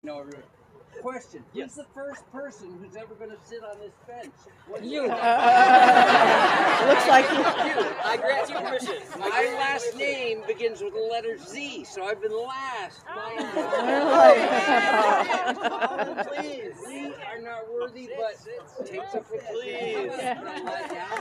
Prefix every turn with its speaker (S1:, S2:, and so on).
S1: No, everyone. Question.
S2: Yes.
S1: Who's the first person who's ever going to sit on this bench?
S2: You.
S3: Looks like you.
S2: I grant you permission.
S1: My last name begins with the letter Z, so I've been last. Please. We are not worthy, but take the picture.
S2: Please.
S1: Not let down.